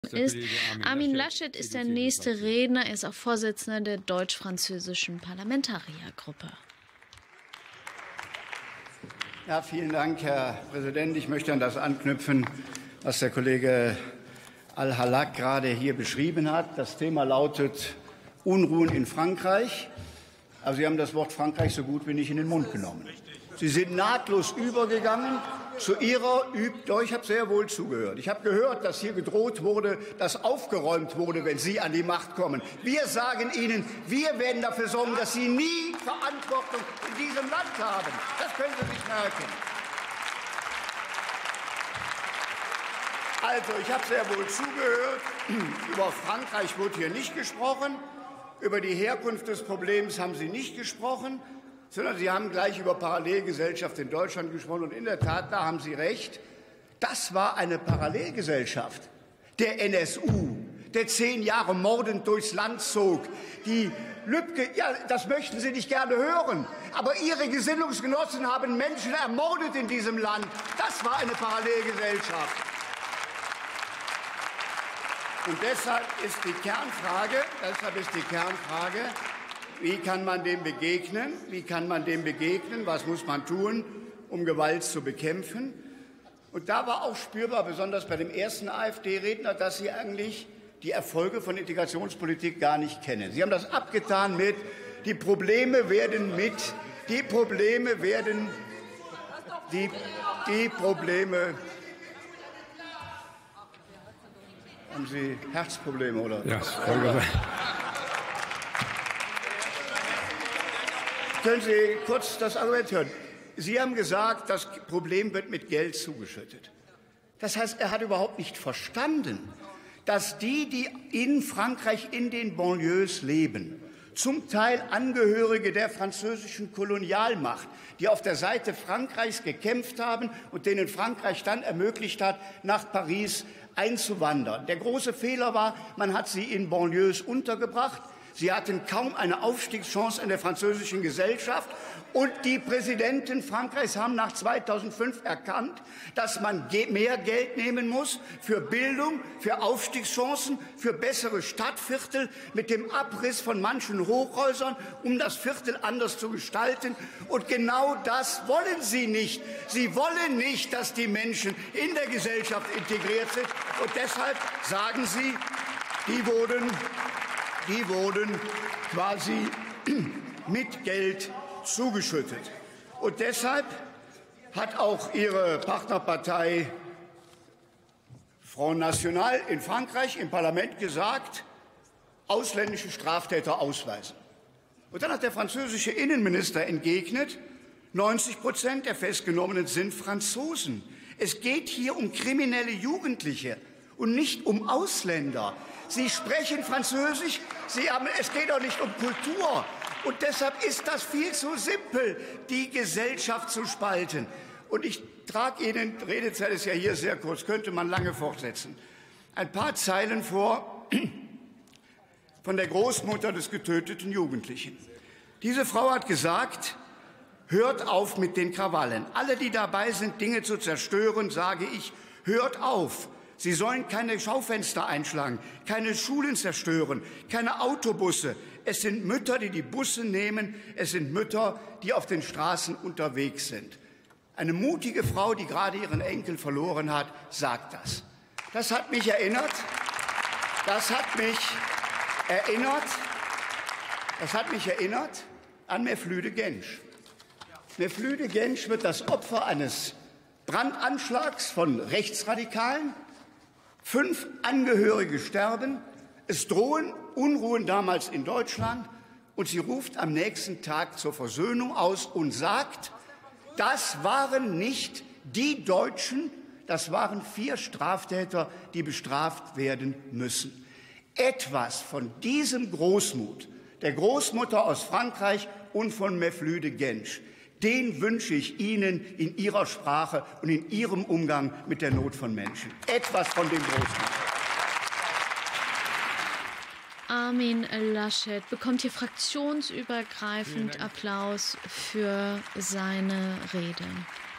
ist. Armin Laschet ist der nächste Redner. Er ist auch Vorsitzender der deutsch-französischen Parlamentariergruppe. Ja, vielen Dank, Herr Präsident. Ich möchte an das anknüpfen, was der Kollege Al-Halak gerade hier beschrieben hat. Das Thema lautet Unruhen in Frankreich. Aber Sie haben das Wort Frankreich so gut wie nicht in den Mund genommen. Sie sind nahtlos übergegangen zu Ihrer Ich habe sehr wohl zugehört. Ich habe gehört, dass hier gedroht wurde, dass aufgeräumt wurde, wenn Sie an die Macht kommen. Wir sagen Ihnen, wir werden dafür sorgen, dass Sie nie Verantwortung in diesem Land haben. Das können Sie sich merken. Also, ich habe sehr wohl zugehört. Über Frankreich wurde hier nicht gesprochen. Über die Herkunft des Problems haben Sie nicht gesprochen, sondern Sie haben gleich über Parallelgesellschaft in Deutschland gesprochen. Und in der Tat, da haben Sie recht, das war eine Parallelgesellschaft. Der NSU, der 10 Jahre mordend durchs Land zog, die Lübcke, ja, das möchten Sie nicht gerne hören, aber Ihre Gesinnungsgenossen haben Menschen ermordet in diesem Land. Das war eine Parallelgesellschaft. Und deshalb ist die Kernfrage, wie kann man dem begegnen? Wie kann man dem begegnen? Was muss man tun, um Gewalt zu bekämpfen? Und da war auch spürbar, besonders bei dem ersten AfD-Redner, dass Sie eigentlich die Erfolge von Integrationspolitik gar nicht kennen. Sie haben das abgetan mit, die Probleme werden haben Sie Herzprobleme, oder? Ja, Können Sie kurz das Argument hören? Sie haben gesagt, das Problem wird mit Geld zugeschüttet. Das heißt, er hat überhaupt nicht verstanden, dass die in Frankreich in den Banlieues leben, zum Teil Angehörige der französischen Kolonialmacht, die auf der Seite Frankreichs gekämpft haben und denen Frankreich dann ermöglicht hat, nach Paris einzuwandern. Der große Fehler war, man hat sie in Banlieues untergebracht. Sie hatten kaum eine Aufstiegschance in der französischen Gesellschaft. Und die Präsidenten Frankreichs haben nach 2005 erkannt, dass man mehr Geld nehmen muss für Bildung, für Aufstiegschancen, für bessere Stadtviertel mit dem Abriss von manchen Hochhäusern, um das Viertel anders zu gestalten. Und genau das wollen Sie nicht. Sie wollen nicht, dass die Menschen in der Gesellschaft integriert sind. Und deshalb sagen Sie, die wurden quasi mit Geld zugeschüttet. Und deshalb hat auch Ihre Partnerpartei Front National in Frankreich im Parlament gesagt, ausländische Straftäter ausweisen. Und dann hat der französische Innenminister entgegnet, 90% der Festgenommenen sind Franzosen. Es geht hier um kriminelle Jugendliche und nicht um Ausländer. Sie sprechen Französisch, es geht auch nicht um Kultur. Und deshalb ist das viel zu simpel, die Gesellschaft zu spalten. Und ich trage Ihnen, die Redezeit ist ja hier sehr kurz, könnte man lange fortsetzen, ein paar Zeilen vor von der Großmutter des getöteten Jugendlichen. Diese Frau hat gesagt, hört auf mit den Krawallen. Alle, die dabei sind, Dinge zu zerstören, sage ich, hört auf. Sie sollen keine Schaufenster einschlagen, keine Schulen zerstören, keine Autobusse. Es sind Mütter, die die Busse nehmen. Es sind Mütter, die auf den Straßen unterwegs sind. Eine mutige Frau, die gerade ihren Enkel verloren hat, sagt das. Das hat mich erinnert an Mevlüde Genç. Mevlüde Genç wird das Opfer eines Brandanschlags von Rechtsradikalen. 5 Angehörige sterben. Es drohen Unruhen damals in Deutschland. Und sie ruft am nächsten Tag zur Versöhnung aus und sagt, das waren nicht die Deutschen, das waren 4 Straftäter, die bestraft werden müssen. Etwas von diesem Großmut der Großmutter aus Frankreich und von Mevlüde Genç, den wünsche ich Ihnen in Ihrer Sprache und in Ihrem Umgang mit der Not von Menschen. Etwas von dem Großmut. Armin Laschet bekommt hier fraktionsübergreifend Applaus für seine Rede.